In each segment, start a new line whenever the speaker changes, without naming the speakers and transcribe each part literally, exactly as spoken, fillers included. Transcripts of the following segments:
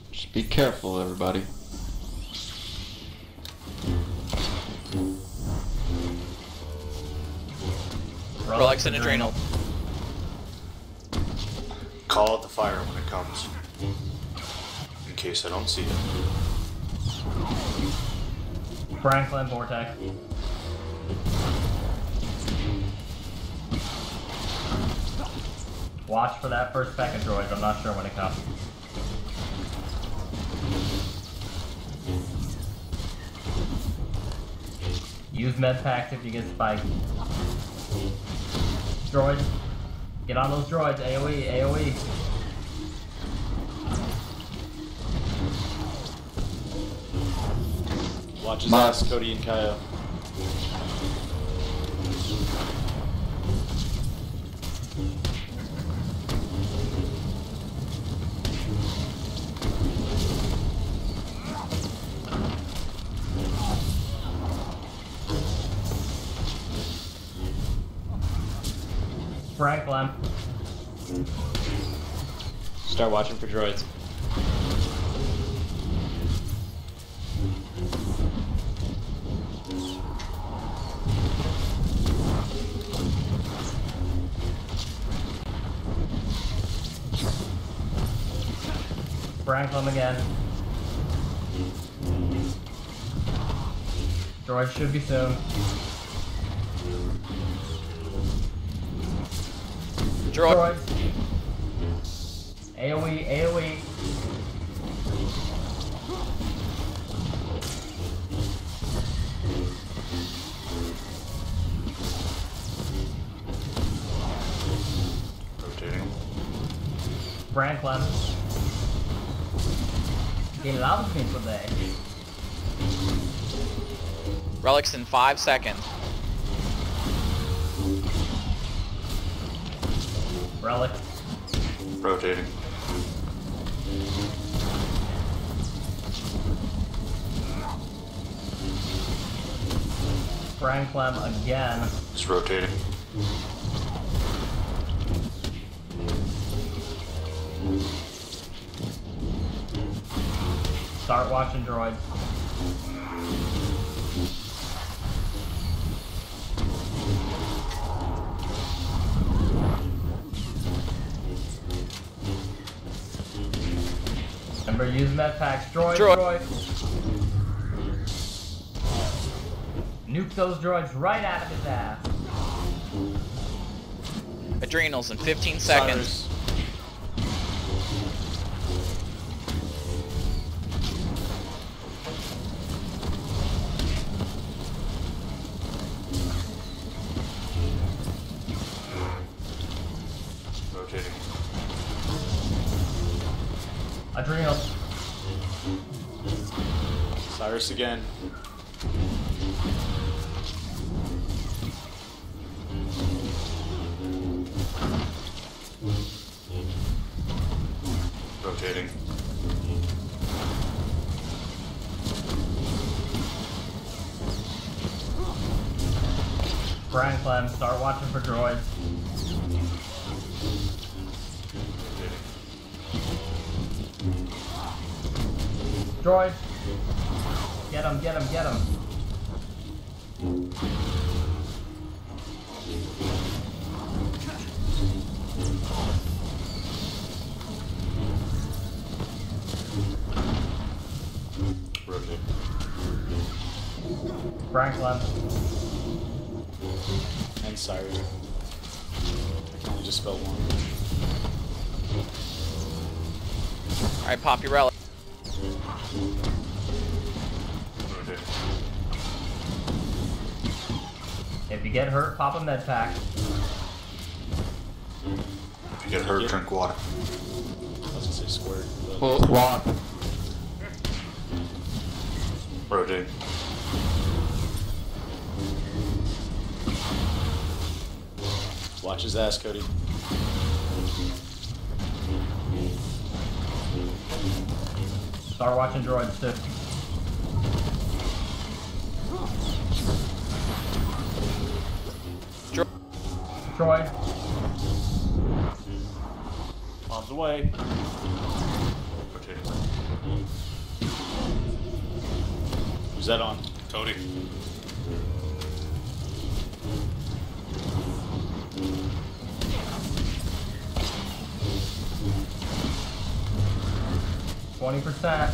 Just be careful, everybody.
Relics and Adrenal.
Call out the fire when it comes. In case I don't see it.
Branclem Vortex. Watch for that first pack of droids, I'm not sure when it comes. Use med packs if you get spiked. Droids. Get on those droids, AoE, AoE.
Watch his ass, Codi and Kyo.
Branclem.
Start watching for droids.
Branclem again. Droids should be soon.
Droid.
Droids. AoE, AoE.
Rotating.
Branclem. Que loves me today.
Relics in five seconds.
Relic.
Rotating.
Branclem again.
It's rotating.
Start watching droids. Remember, use med packs. Droid,
Droid.
droid. Nuke those droids right out of his ass.
Adrenals in fifteen seconds.
Sirus. Rotating.
Adrenal.
Sirus again. Rotating.
Branclem, start watching for droids. Droid. Get him, get him, get him.
Rotate.
Branclem.
And Sirus. I can only just spell one.
Alright, pop your relic.
Rotate.
If you get hurt, pop a med pack.
If you get hurt,
Yep.
drink water.
I was gonna say squirt. But...
Well, walk.
Rotate. Watch his ass, Codi.
Start watching droids too.
Dro
Droid.
Bombs away. Rotating. Who's that on?
Codi.
Twenty percent.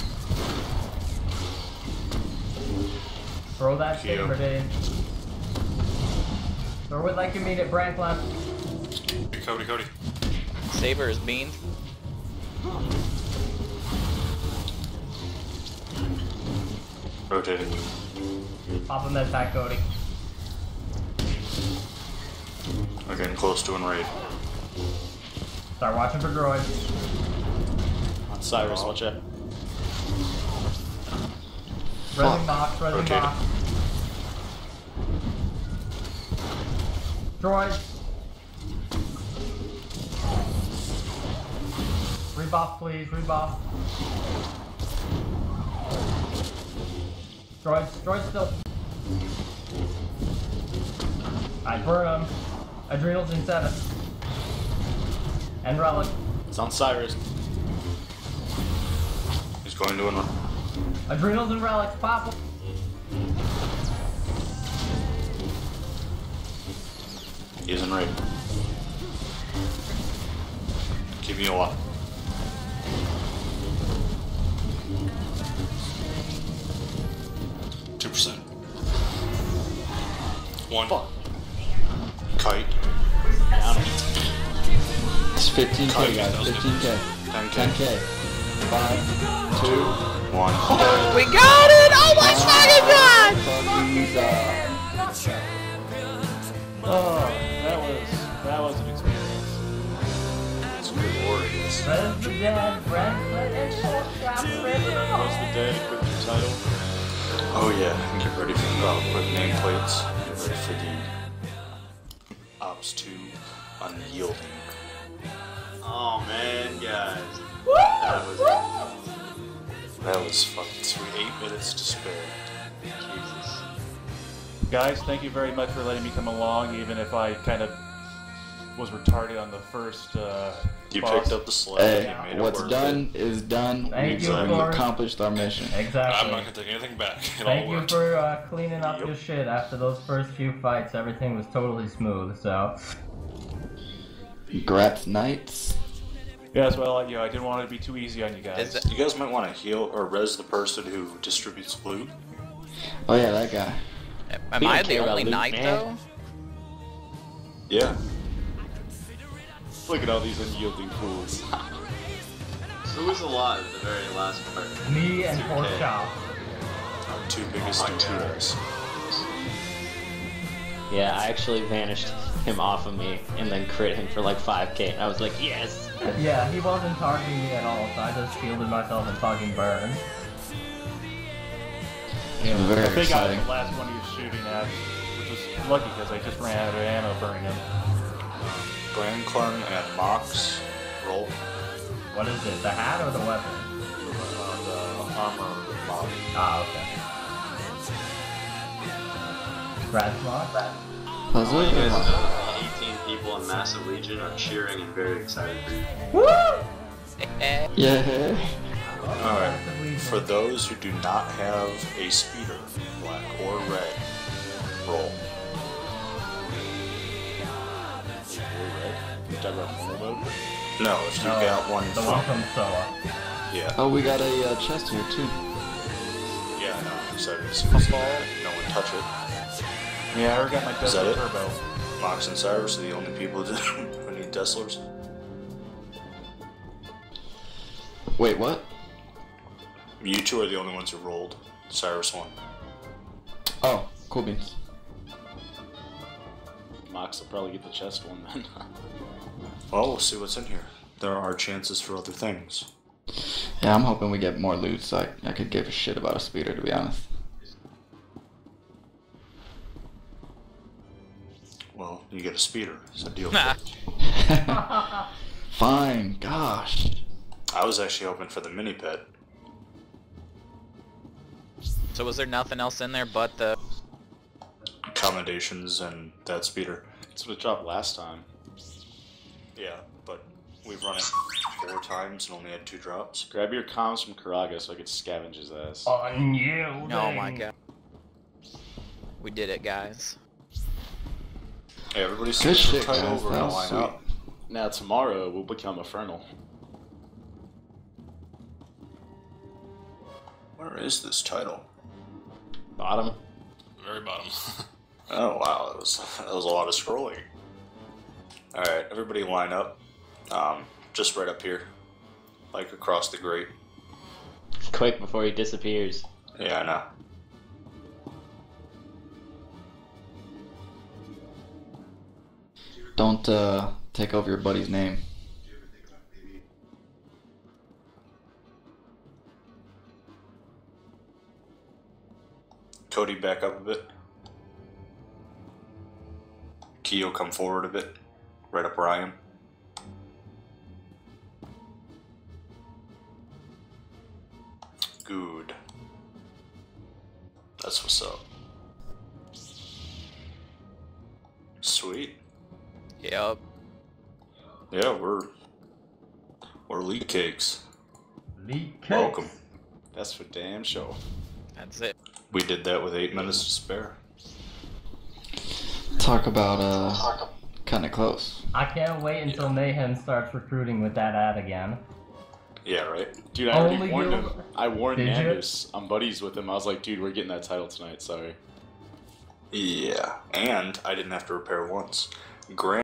Throw that
Kyo.
saber, dude. Throw it like you mean it, Branclem.
Codi, Codi.
Saber is beamed.
Rotating.
Pop him that back, Cody.
We're getting close to an raid.
Start watching for droids.
On Sirus, watch out.
Resin box, resin
Rotating.
box. Droids. Rebuff, please, rebuff. Droids, droids still. I burn him. Adrenals in seven. And relic.
It's on Sirus. He's going to an.
Adrenals and relics, pop 'em.
He's in raid. Give me a while.
Two percent. One.
Fuck. Kite.
It's fifteen K,
Codi,
guys.
that was
fifteen K.
ten K.
ten K. Five, two,
One.
We got it! Oh my fucking god!
fucking uh,
Oh, that was that was an experience.
It's glorious.
Res the dead, Branclem and Porkchops, ready to
Res
roll.
the dead, equip your title.
Oh yeah, and get ready for the uh, quick nameplates. Get ready for the Ops two Unyielding.
Oh man, guys. That was
That was fucking sweet. Eight minutes to spare.
Jesus.
Guys, thank you very much for letting me come along, even if I kind of was retarded on the first uh,
You
boss.
picked up the slack. You
hey,
made it
what's
worth
done is done.
Thank
We've
you
we've
for-
accomplished our mission.
Exactly.
I'm not gonna take anything back. It all
Thank you
worked.
for uh, cleaning up
Yep.
your shit after those first few fights. Everything was totally smooth, so.
Grats Knights.
Yes, well, you know, I didn't want it to be too easy on you guys.
Is it-
it. You guys might want to heal or res the person who distributes loot.
Oh yeah, that guy.
Am
We
I
don't
the
care about
only
loot,
knight
man.
though?
Yeah.
Look at all these unyielding fools.
Who was alive at the very last part?
Me and Porkchops.
Our two biggest duos.
Yeah, I actually vanished him off of me and then crit him for like five K. I was like, yes!
Yeah, he wasn't targeting me at all, so I just shielded myself and fucking burned.
Very
I think I was
exciting.
the last one he was shooting at, which was lucky because I just ran out of ammo burning him.
Branclem and Moxx. Roll.
What is it, the hat or the weapon?
Uh, the armor mod.
Ah, okay. Rasmog?
How's
You guys
it?
know eighteen people in Massive Legion are cheering and very excited for you.
Woo!
Eh,
Yeah.
Alright. For those who do not have a speeder, black or red, roll. No, if you
No,
got one
The one
from.
from Soa.
Yeah.
Oh, we got a uh, chest here too.
Yeah, no, I'm excited to see this. No one touch it.
Yeah, I already got my
Is that
Tesla
it?
Turbo.
Moxx and Sirus are the only people who need Teslars.
Wait, what?
You two are the only ones who rolled. Sirus won.
Oh, cool beans.
Moxx will probably get the chest one then. Well, we'll see what's in here. There are chances for other things.
Yeah, I'm hoping we get more loot so I, I could give a shit about a speeder, to be honest.
Well, you get a speeder. So deal
Nah.
with it.
Fine, gosh.
I was actually hoping for the mini pet.
So was there nothing else in there but the...
Commendations and that speeder.
That's what it dropped last time.
Yeah, but we've run it four times and only had two drops.
Grab your comms from Karagga so I could scavenge his ass.
Unyielding.
Oh my god. We did it, guys.
Hey, everybody see
Good
the
shit,
title.
guys.
We're
That
gonna
was
line
sweet.
up.
Now tomorrow we'll become Infernal.
Where is this title?
Bottom.
Very bottom.
Oh wow, that was that was a lot of scrolling. All right, everybody line up. Um, just right up here, like across the grate.
Quick before he disappears.
Yeah, I know.
Don't uh, take over your buddy's name.
Cody, back up a bit. Kiyo, come forward a bit. Right up where I am. Good. That's what's up. Sweet.
Yep.
Yeah, we're we're LEETCAKES.
LEETCAKES.
Welcome.
That's for damn sure.
That's it.
We did that with eight minutes to spare.
Talk about uh, kind of close.
I can't wait until Mayhem starts recruiting with that ad again.
Yeah, right.
Dude, I already
Only
warned
you-
him. I warned
Did you?
Nandus. I'm buddies with him. I was like, dude, we're getting that title tonight, sorry.
Yeah, and I didn't have to repair once. Grant